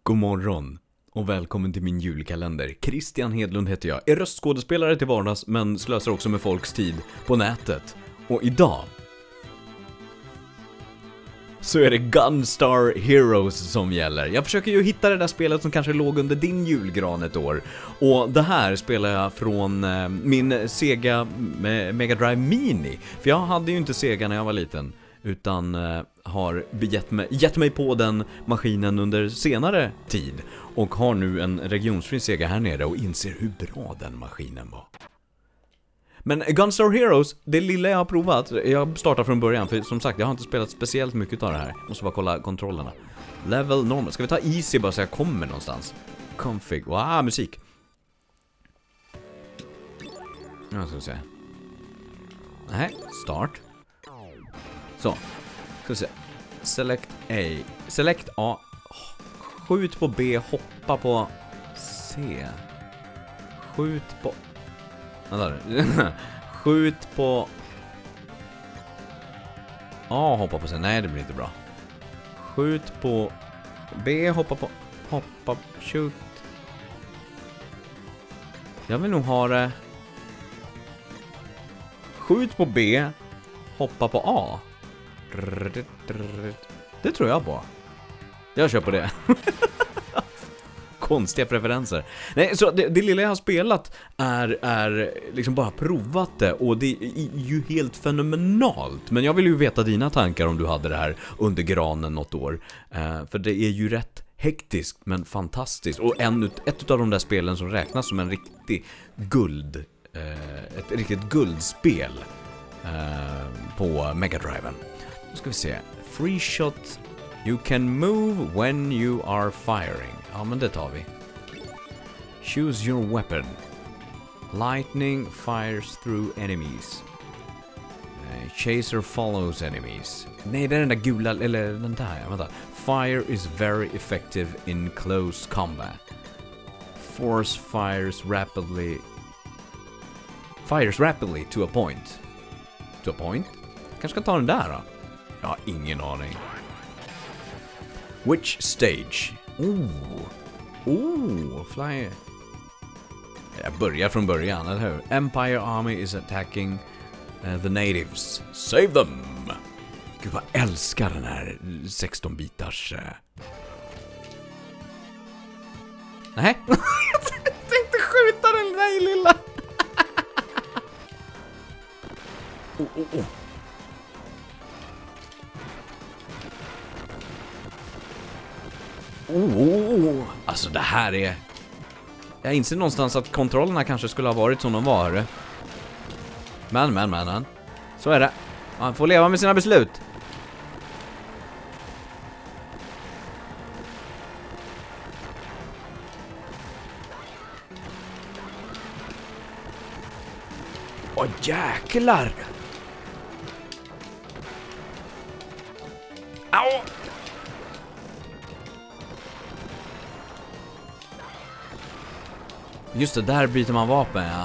God morgon och välkommen till min julkalender. Christian Hedlund heter jag. Är röstskådespelare till vardags men slösar också med folks tid på nätet. Och idag så är det Gunstar Heroes som gäller. Jag försöker ju hitta det där spelet som kanske låg under din julgran ett år. Och det här spelar jag från min Sega Mega Drive Mini. För jag hade ju inte Sega när jag var liten, utan har gett mig på den maskinen under senare tid. Och har nu en regionsfri Sega här nere och inser hur bra den maskinen var. Men Gunstar Heroes, det lilla jag har provat, jag startar från början. För som sagt, jag har inte spelat speciellt mycket av det här. Måste bara kolla kontrollerna. Level normal, ska vi ta easy bara så jag kommer någonstans. Config, wow, musik. Ja, ska vi se. Nej, start. Så, ska vi se. Select A. Skjut på B, hoppa på C. Skjut på... Skjut på A, hoppa på C. Nej, det blir inte bra. Skjut på B, hoppa på... shoot. Jag vill nog ha det... Skjut på B, hoppa på A. Det tror jag på. Jag kör på det. Konstiga preferenser. Nej, så det lilla jag har spelat är liksom bara provat det. Och det är ju helt fenomenalt. Men jag vill ju veta dina tankar om du hade det här under granen något år. För det är ju rätt hektiskt men fantastiskt. Och ett av de där spelen som räknas som en riktig ett riktigt guldspel på Mega Driven. Nu ska vi se. Free shot. You can move when you are firing. Ja, men det tar vi. Choose your weapon. Lightning fires through enemies. Chaser follows enemies. Nej, det är den där gula, eller den där, vänta. Fire is very effective in close combat. Force fires rapidly to a point. To a point? Kanske ska ta den där då. Jag har ingen aning. Which stage? Fly. Jag börjar från början, eller hur? Empire Army is attacking the natives. Save them! Gud, vad älskar den här 16-bitars... Nej, jag tänkte skjuta den där lilla... Alltså det här är... Jag inser någonstans att kontrollerna kanske skulle ha varit som de var. Men. Så är det. Man får leva med sina beslut. Åh, jäklar! Au! Just det, där byter man vapen, ja.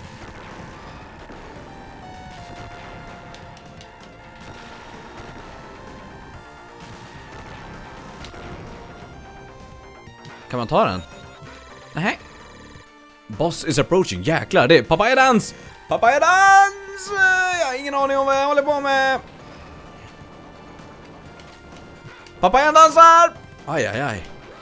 Kan man ta den? Nej. Boss is approaching, jäklar, det är Papaya Dance! Papaya Dance! Jag har ingen aning om vad jag håller på med. Papayan dansar! Aj.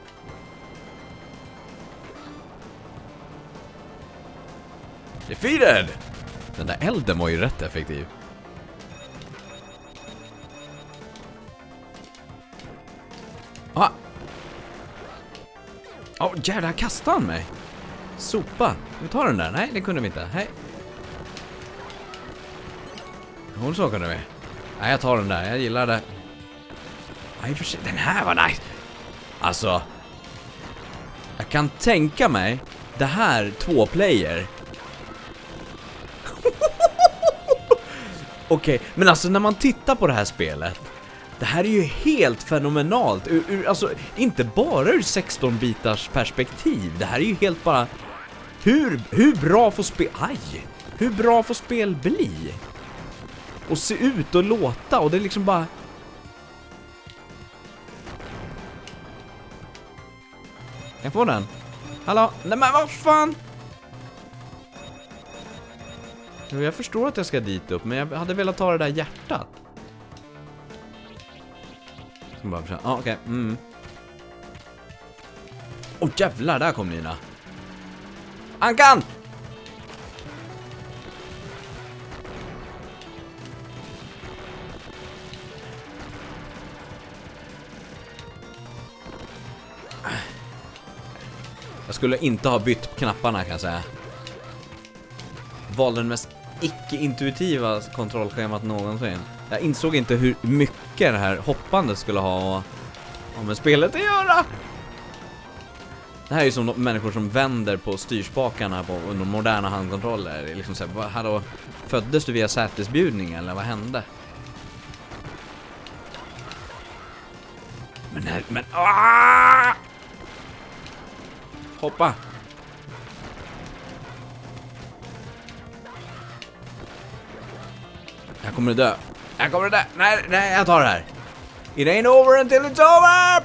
Defeated! Den där elden var ju rätt effektiv. Jävlar, kastade han mig. Sopa. Vi tar den där. Nej, det kunde vi inte. Hej. Hon så kunde vi. Nej, jag tar den där. Jag gillar det. Nej, för sig. Den här var nice. Alltså. Jag kan tänka mig det här 2-player. Okej, men alltså när man tittar på det här spelet, det här är ju helt fenomenalt. Alltså, inte bara ur 16-bitars perspektiv. Det här är ju helt bara... Hur bra får spel... Hur bra får spel bli? Och se ut och låta. Och det är liksom bara... Kan jag få den? Hallå? Nej men vad fan? Jo, jag förstår att jag ska dit upp, men jag hade velat ta det där hjärtat. Ska bara försöka. Okej. Åh jävlar, där kom Nina. Ankan! Jag skulle inte ha bytt knapparna kan jag säga. Valde den mest icke-intuitiva kontrollschemat någonsin. Jag insåg inte hur mycket det här hoppandet skulle ha med spelet att göra. Det här är ju som de människor som vänder på styrspakarna på under moderna handkontroller. Det är liksom så här, hallå, föddes du via sätesbjudning eller vad hände? Men hoppa! Jag kommer dö. Nej, jag tar det här. It ain't over until it's over!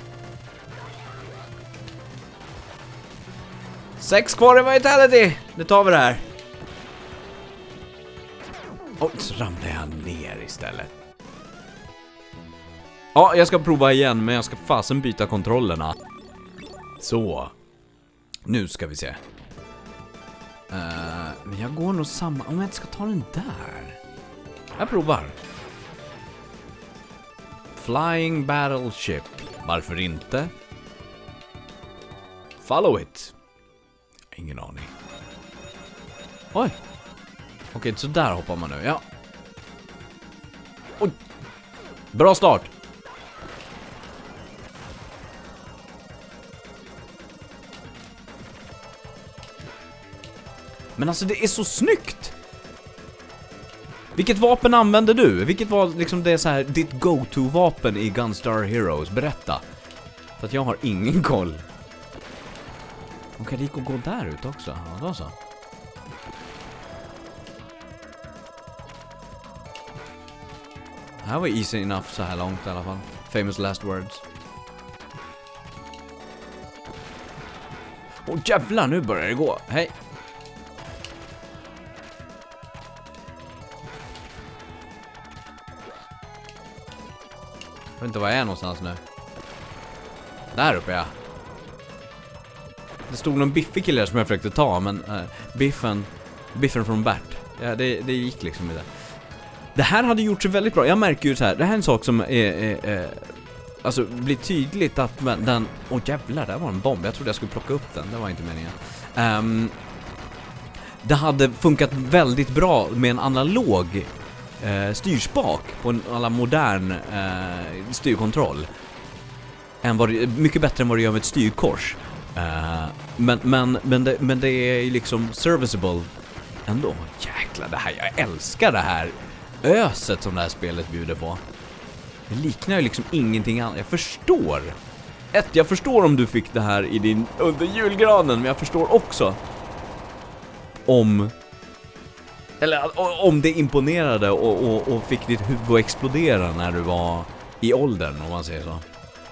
6 kvar i vitality. Nu tar vi det här. Så ramlar jag ner istället. Ja, jag ska prova igen, men jag ska fasen byta kontrollerna. Så. Nu ska vi se. Men jag går nog samma... Om jag inte ska ta den där. Jag provar. Flying Battleship. Varför inte? Follow it. Ingen aning. Oj. Okej, så där hoppar man nu. Ja. Oj. Bra start. Men alltså det är så snyggt. Vilket vapen använder du? Vilket var liksom det så här ditt go-to-vapen i Gunstar Heroes? Berätta. För att jag har ingen koll. Okej, det gick att gå där ut också. Ja, då så. Det här var easy enough så här långt i alla fall. Famous last words. Åh jävlar, nu börjar det gå. Hej. Jag vet inte var jag är någonstans nu. Där uppe, ja. Det stod någon biffig kille som jag försökte ta, men biffen från Bert. Ja, det gick liksom inte. Det här hade gjort sig väldigt bra. Jag märker ju så här, det här är en sak som alltså blir tydligt att den... Åh jävlar, där var en bomb. Jag trodde jag skulle plocka upp den, det var inte meningen. Det hade funkat väldigt bra med en analog styrspak på en alla modern styrkontroll. Mycket bättre än vad det gör med ett styrkors. Men det är ju liksom serviceable ändå. Jäklar, det här, jag älskar det här öset som det här spelet bjuder på. Det liknar ju liksom ingenting annat. Jag förstår om du fick det här i din under julgranen, men jag förstår också om det imponerade och fick ditt huvud att explodera när du var i åldern, om man säger så.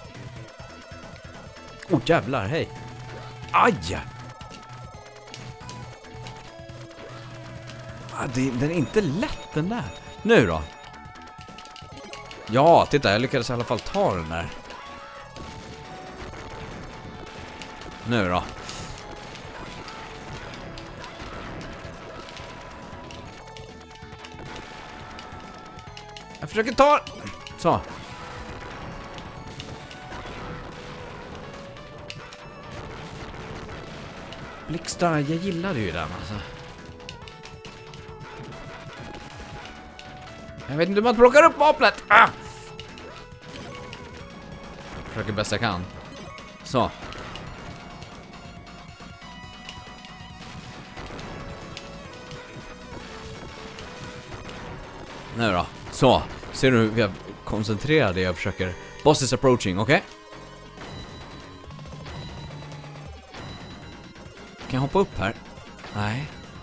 Åh jävlar, hej. Aj! Den är inte lätt den där. Nu då? Ja, titta, jag lyckades i alla fall ta den där. Nu då? Jag försöker ta... Så. Blixtar, jag gillade ju den alltså. Jag vet inte hur man plockar upp vapnet. Jag försöker bäst jag kan. Så. Nu då. Så. Ser du hur jag koncentrerar jag försöker. Boss is approaching, okej? Kan jag hoppa upp här? Nej.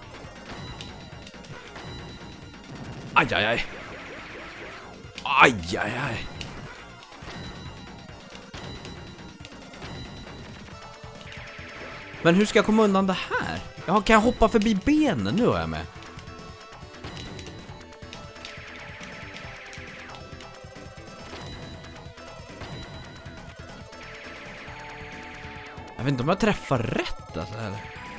Aj, aj, aj. Aj, aj, aj. Men hur ska jag komma undan det här? Ja, kan jag hoppa förbi benen? Nu är jag med. Jag vet inte om jag träffar rätt alltså, eller?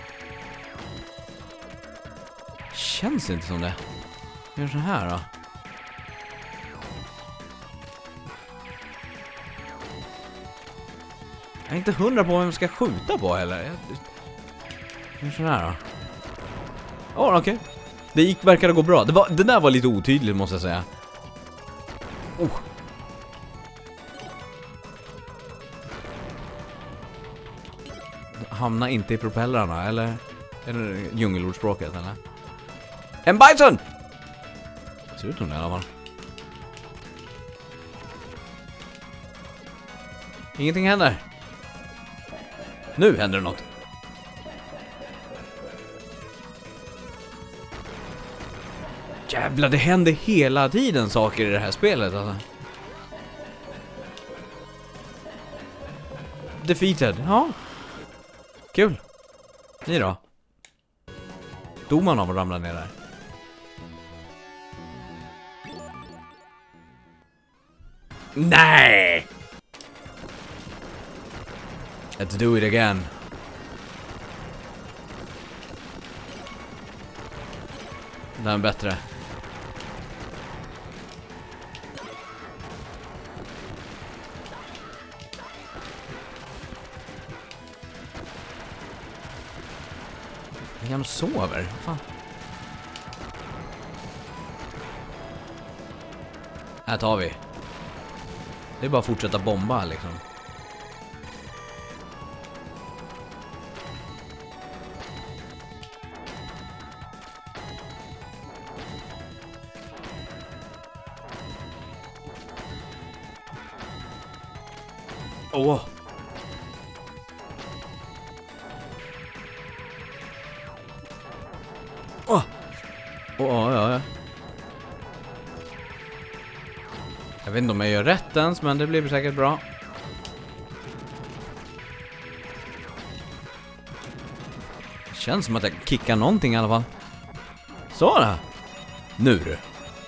Känns inte som det. Jag gör så här då. Jag är inte 100 på vem jag ska skjuta på heller. Jag gör så här då. Okej. Det verkade gå bra. Det där var lite otydligt måste jag säga. Hamna inte i propellrarna, eller djungelordspråket, eller? En bison! Ser ut som det i alla fall. Ingenting händer. Nu händer det något. Jävlar, det händer hela tiden saker i det här spelet alltså. Defeated, ja. Kul. Ni då? Dog man av att ramla ner där? Nej! Let's do it again. Det är bättre. Jag sover. Fan. Här tar vi. Det är bara att fortsätta bomba liksom. Åh. Ja. Jag vet inte om jag gör rätt ens, men det blir säkert bra. Känns som att jag kickar någonting i alla fall. Så då. Nu du.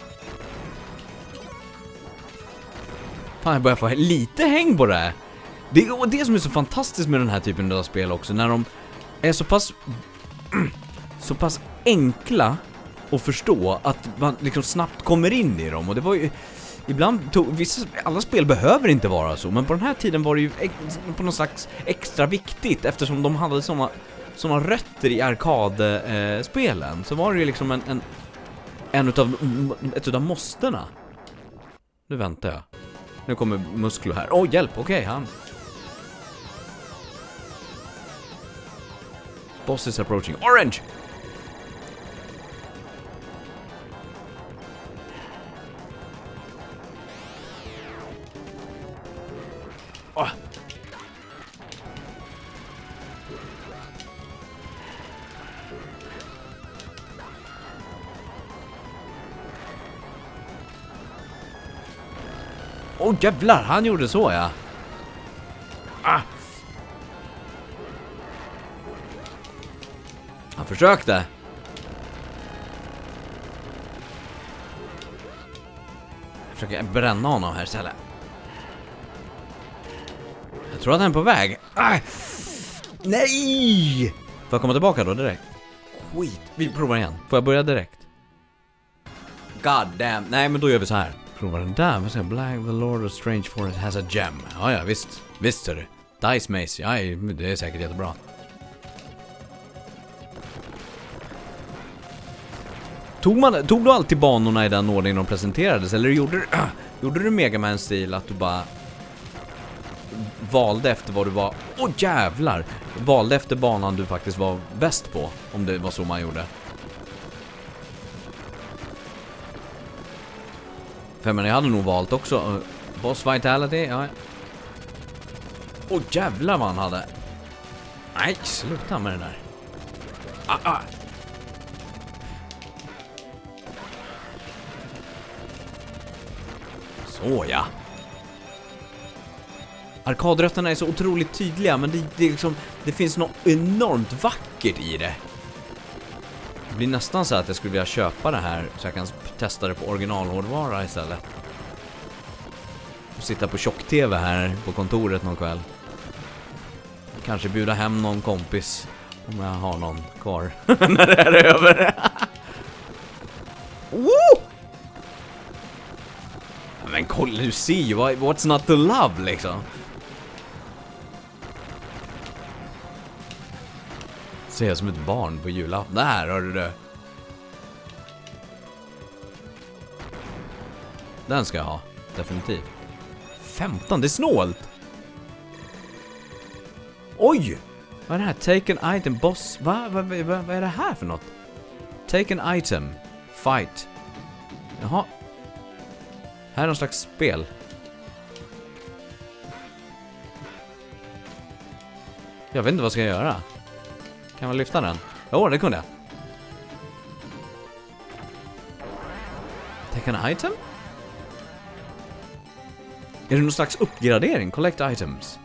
Fan, jag börjar få lite häng på det här. Det är det som är så fantastiskt med den här typen av spel också. När de är så pass enkla att förstå att man liksom snabbt kommer in i dem. Och det var ju ibland alla spel behöver inte vara så, men på den här tiden var det ju på något slags extra viktigt eftersom de hade såna rötter i arkadspelen. Så var det ju liksom ett utav måstena. Nu väntar jag. Nu kommer Musklo här. Hjälp, okej, han. Boss is approaching. Orange! Jävlar, han gjorde så, ja. Han försökte. Jag försöker bränna honom här istället. Jag tror att han är på väg. Nej! Får jag komma tillbaka då direkt? Skit. Vi provar igen. Får jag börja direkt? God damn. Nej, men då gör vi så här. Provar den där. Vad säger Black the Lord of Strange Forest has a gem. Ja, visst. Visst, ser du. Dice Mace. Ja, det är säkert jättebra. Tog du alltid banorna i den ordningen de presenterades? Eller gjorde du Mega Man-stil att du bara valde efter vad du var... jävlar! Valde efter banan du faktiskt var bäst på. Om det var så man gjorde. Men jag hade nog valt också Boss Vitality, ja. Jävlar vad han hade. Nej, sluta med det där. Så ja. Arkadrötterna är så otroligt tydliga, men det är liksom Det finns något enormt vackert i det. Det blir nästan så att jag skulle vilja köpa det här så jag kan testa det på originalhårdvara istället. Och sitta på tjock-tv här på kontoret någon kväll. Kanske bjuda hem någon kompis om jag har någon kvar när det är över. Woo! Men kolla, du ser ju, what's not to love liksom. Ser jag som ett barn på julafton. Där har du det. Den ska jag ha, definitivt. 15, det är snålt. Oj! Vad är det här? Take an item, boss. Vad är det här för något? Take an item. Fight. Jaha. Här är någon slags spel. Jag vet inte vad ska jag göra. Kan man lyfta den? Jo, det kunde jag. Take an item? Är det någon slags uppgradering? Collect items.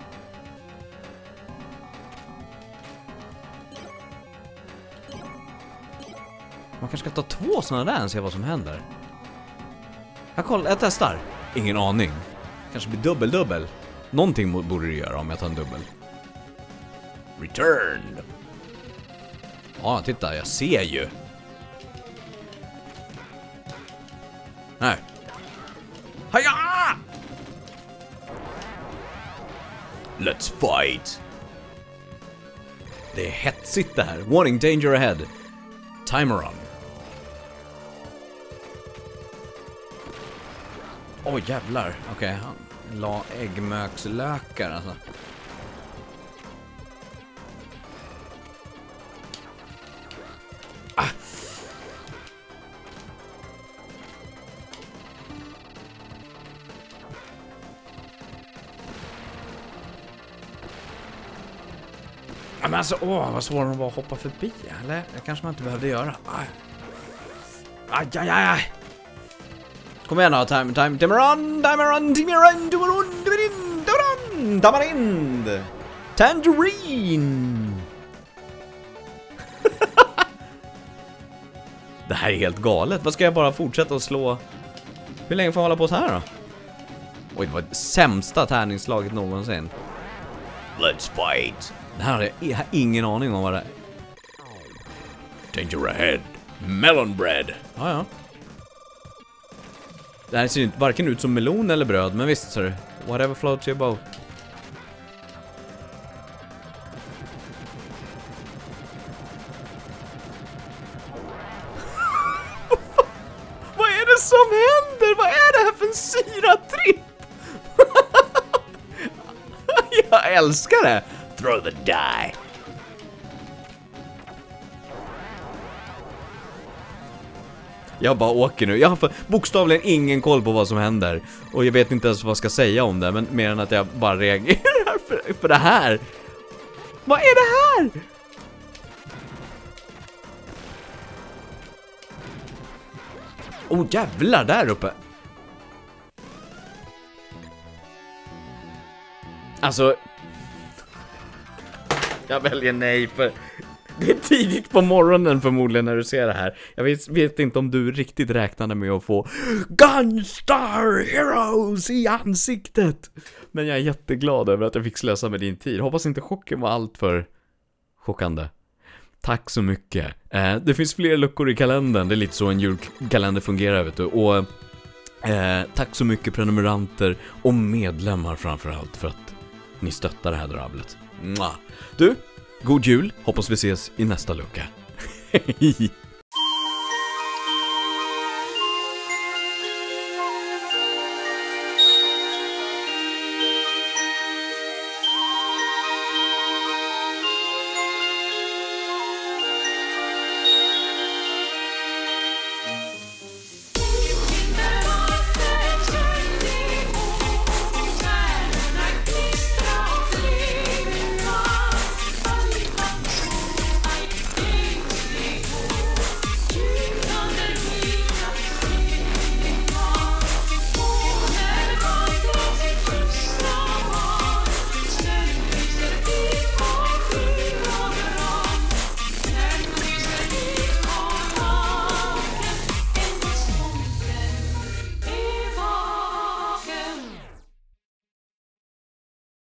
Man kanske ska ta 2 sådana där och se vad som händer. Jag testar. Ingen aning. Kanske blir dubbel. Någonting borde det göra om jag tar en dubbel. Return. Ja, titta, jag ser ju. Nej. Haja! Let's fight. Det är hetsigt det här. Warning, danger ahead. Timer on. Åh, jävlar. Okej, han la äggmökslökar alltså. Ah. Men alltså, vad svårt det var att hoppa förbi. Eller? Det kanske man inte behövde göra. Aj. Kom igen då, Tamarind, Tangerine. Det här är helt galet. Vad ska jag bara fortsätta att slå? Hur länge får jag hålla på så här då? Oj, det var det sämsta tärningsslaget någonsin. Let's fight. Det här har jag ingen aning om vad det är. Danger ahead. Melon bread. Ja. Det här ser inte varken ut som melon eller bröd, men visst sir. Whatever floats your boat. Vad är det som händer? Vad är det här för en syratripp? Jag älskar det. Throw the die. Jag bara åker nu. Jag har bokstavligen ingen koll på vad som händer. Och jag vet inte ens vad jag ska säga om det. Men mer än att jag bara reagerar för det här. Vad är det här? Oh jävlar, där uppe. Alltså, jag väljer nej för det är tidigt på morgonen förmodligen när du ser det här. Jag vet inte om du riktigt räknade med att få Gunstar Heroes i ansiktet. Men jag är jätteglad över att jag fick slösa med din tid. Hoppas inte chocken var allt för chockande. Tack så mycket. Det finns fler luckor i kalendern. Det är lite så en julkalender fungerar, vet du. Och tack så mycket prenumeranter och medlemmar framförallt för att ni stöttar det här drabblet. Du, god jul. Hoppas vi ses i nästa lucka.